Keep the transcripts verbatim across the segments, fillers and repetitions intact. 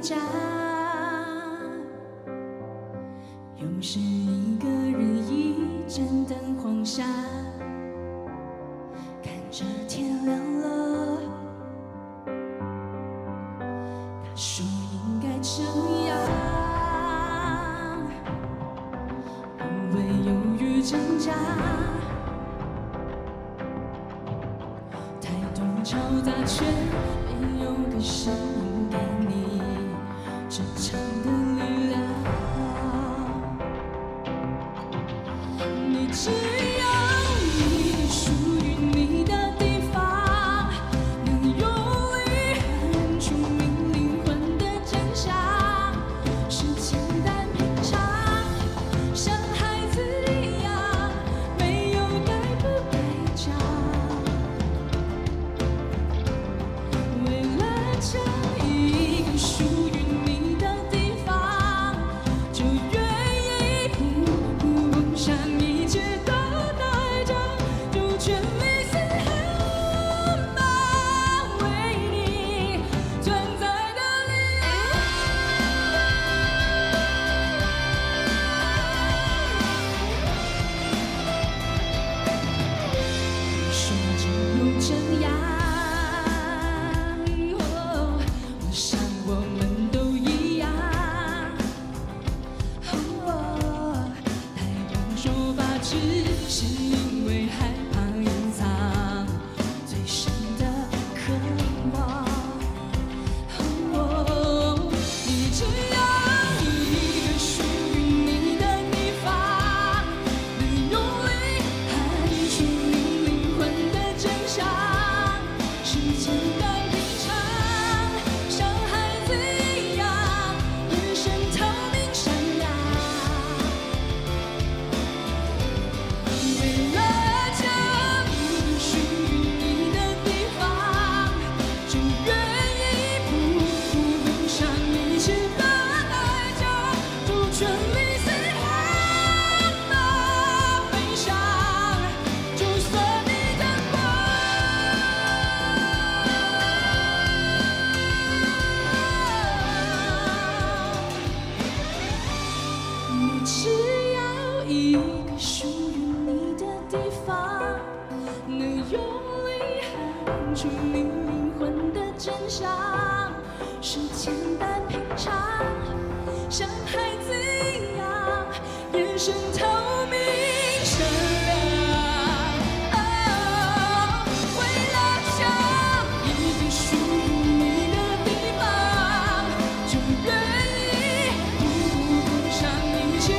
家。又是一个日已正灯黄下，看着天亮了，他说应该这样，不会犹豫挣扎。 嘈杂却没有个声音给你支撑的力量。你只要一个属于你的地方，能用力喊出你灵魂的真相，是简单平常，像孩子一样，没有该不该讲。 这一个属于你的地方，就愿意步步步向一直都带着，就全力嘶喊吧，为你存在的理由。你说只有这样。 像我们都一样，哦，太多说法只是因为害怕隐藏最深的渴望。哦，你只要一个属于你的地方，能用力喊出你灵魂的真相，是简单。 只要一个属于你的地方，能用力喊出你灵魂的真相，是简单平常，像孩子一样，眼神透明善良。哦，为了这一个属于你的地方，就愿意步步步向一切。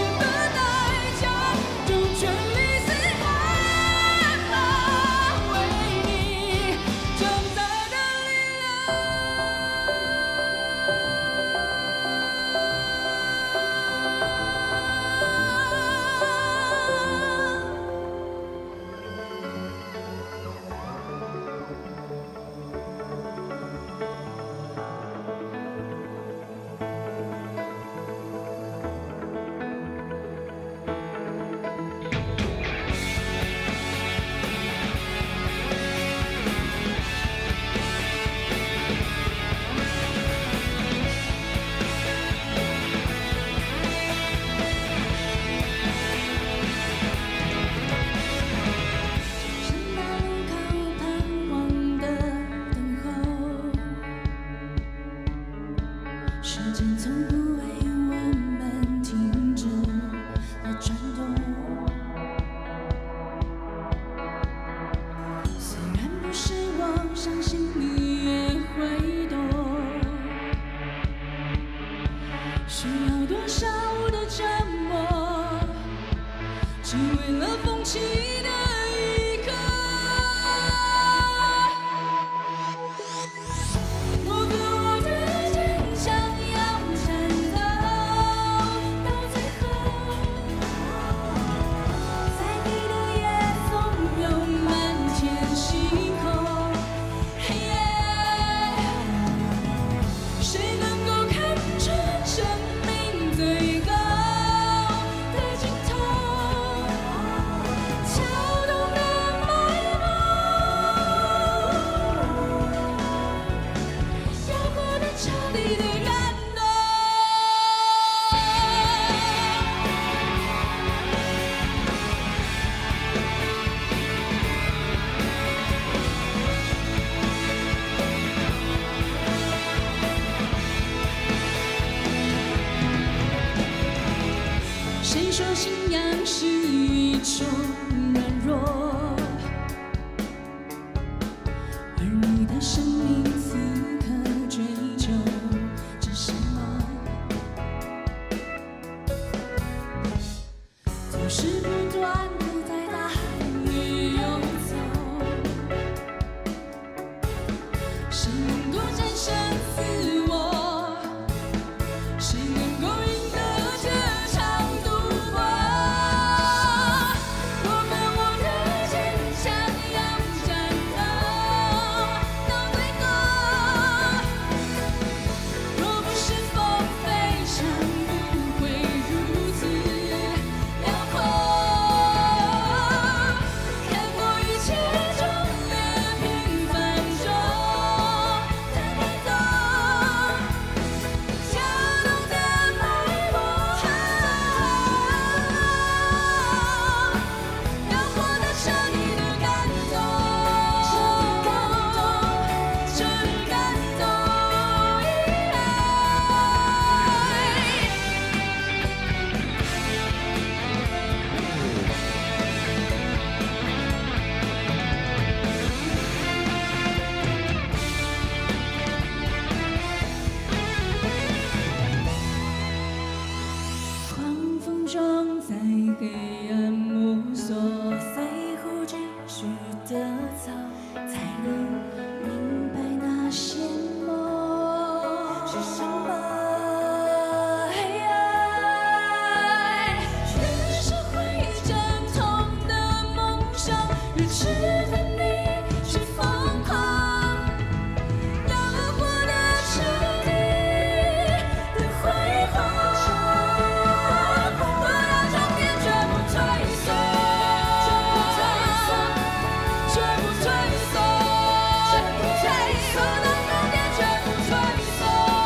时间从不为我们停止了转动，虽然不是我，相信你也会懂。需要多少的折磨，只为了放弃的一刻。 最高的尽头。 你的生命此刻追求着什么？总是不断地在大海里游走，谁能够战胜自我？谁能够赢得这场赌博？我们握着坚强，要战斗到最后。若不是风飞翔，不会如此辽阔。看过一切中也平凡中的感动，跳动的脉搏，要获得彻底的感动，彻底感动。狂风中在黑暗摸索，随呼继续的走，才能明白那些梦是什么。越是会阵痛的梦想，越值得你去疯狂。要获得彻底的辉煌。我要终点绝不退缩，绝不退缩，绝不退缩，我的终点绝不退缩，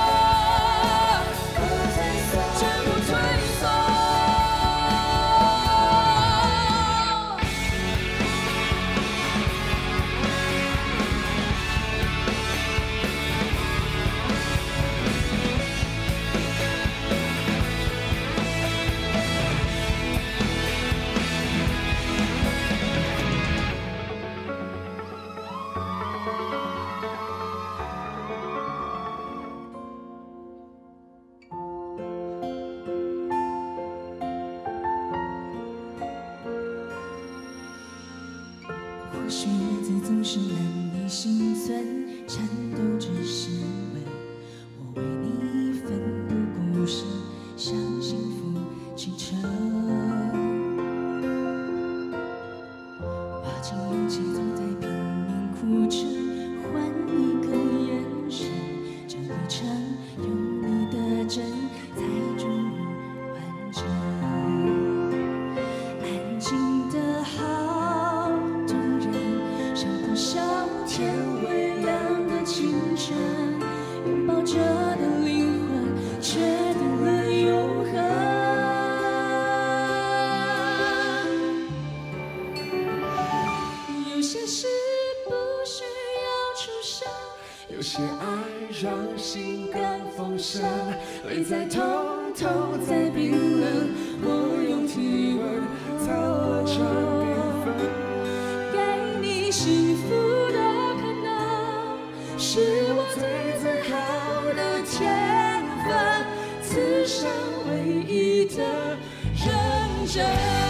绝不退缩。或许日子总是难以幸存，颤抖着是问，我为你奋不顾身，向幸福启程。花尽勇气，总在拼命哭着，换一个眼神，这一程有你的真，才终于完整。安静的好动人，像多少天微亮的清晨，拥抱着的灵魂，确定了永恒。有些事不需要出声， 有些爱让心更丰盛，泪在痛，痛在冰冷，我用体温操了这缤纷。 给你幸福的可能，是我最自豪的天分，此生唯一的认真。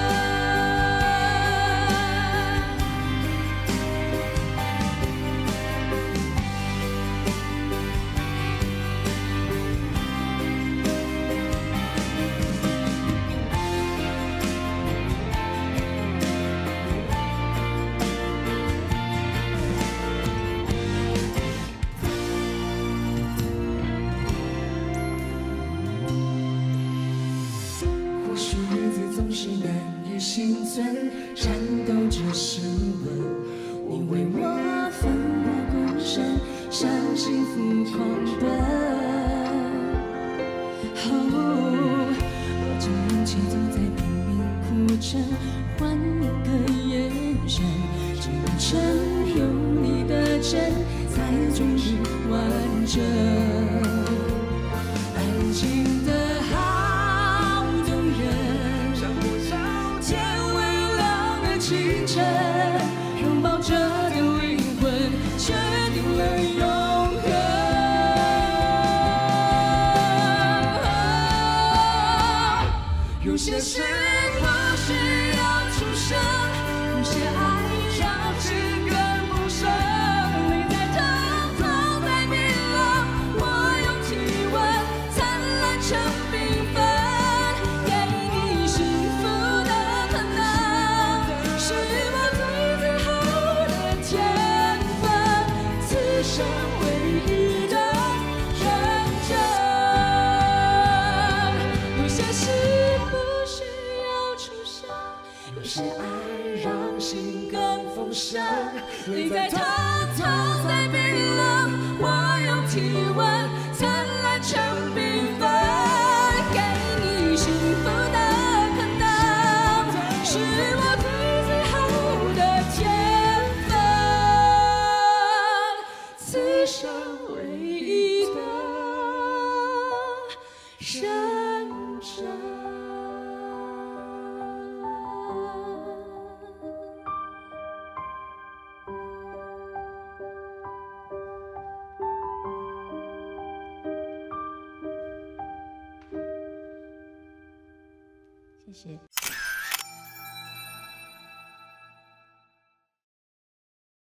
或许日子总是难以幸存，颤抖着是问， 你为我奋不顾身，向幸福狂奔。哦，握着勇气，总在拼命哭着，换一个眼神，这一程有你的真，才终于完整。安静的好动人， 像多少天微亮的清晨，拥抱着的灵魂。 事不需要出声，有些爱让心更丰盛。泪在偷偷在冰冷，我用体温灿烂成缤纷，给你幸福的可能，是我最自豪的天分，此生唯一的认真。有些事不需要出声，有些爱让心更丰盛。泪在偷偷在冰冷，我用体温灿烂成缤纷，给你幸福的可能，是我最自豪的天分，此生唯一的认真。谢谢。